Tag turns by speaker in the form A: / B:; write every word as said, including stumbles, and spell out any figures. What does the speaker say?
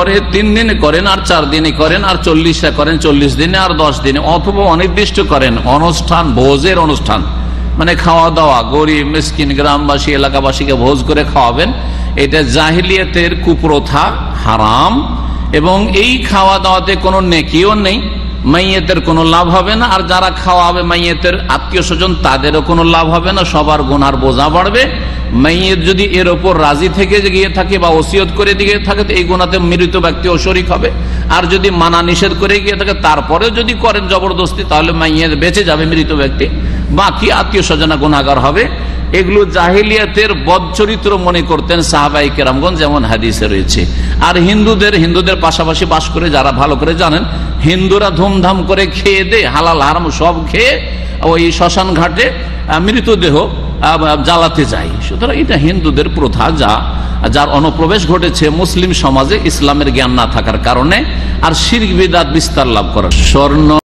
A: ঘরে তিন দিনে করেন আর চার দিনে করেন আর চল্লিশটা করেন চল্লিশ দিনে আর দশ দিনে, অথবা অনির্দিষ্ট করেন অনুষ্ঠান, ভোজের অনুষ্ঠান, মানে খাওয়া দাওয়া, গরিব মিসকিন গ্রামবাসী এলাকাবাসীকে ভোজ করে খাওয়াবেন, এটা জাহিলিয়াতের কুপ্রথা, হারাম। এবং এই খাওয়া দাওয়াতে কোনো নেকিও নেই, মাইয়েতের কোনো লাভ হবে না, আর যারা খাওয়াবে মাইয়েতের আত্মীয় স্বজন তাদেরও কোনো লাভ হবে না, সবার গুনার বোঝা বাড়বে। মাইয়েত যদি এর ওপর রাজি থেকে গিয়ে থাকে বা ওসিয়ত করে দিয়ে থাকে তো এই গুনাতে মৃত ব্যক্তি ও শরিক হবে, আর যদি মানা নিষেধ করে গিয়ে থাকে তারপরেও যদি করেন জবরদস্তি তাহলে মাইয়েত বেঁচে যাবে মৃত ব্যক্তি, বাকি আত্মীয় স্বজনা গুনাহগার হবে। এগুলো জাহিলিয়াতের বদচরিত্র মনে করতেন সাহাবায়ে কেরামগণ, যেমন হাদিসে রয়েছে। আর হিন্দুদের হিন্দুদের পাশাপাশি বাস করে যারা ভালো করে জানেন, হিন্দুরা ধুমধাম করে খেয়ে দে হালাল হারাম সব খেয়ে ওই শ্মশান ঘাটে মৃতদেহ জ্বালাতে যায়। সুতরাং এটা হিন্দুদের প্রথা, যা যার অনুপ্রবেশ ঘটেছে মুসলিম সমাজে ইসলামের জ্ঞান না থাকার কারণে, আর শিরক বিদআত বিস্তার লাভ করার স্বর্ণ